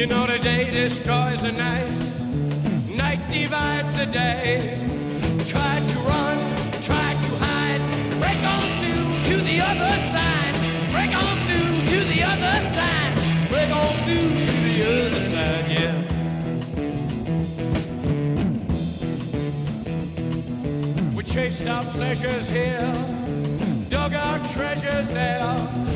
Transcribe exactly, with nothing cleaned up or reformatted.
You know the day destroys the night, night divides the day. Try to run, try to hide, break on through to the other side. Break on through to the other side. Break on through to the other side, yeah. We chased our pleasures here, dug our treasures there.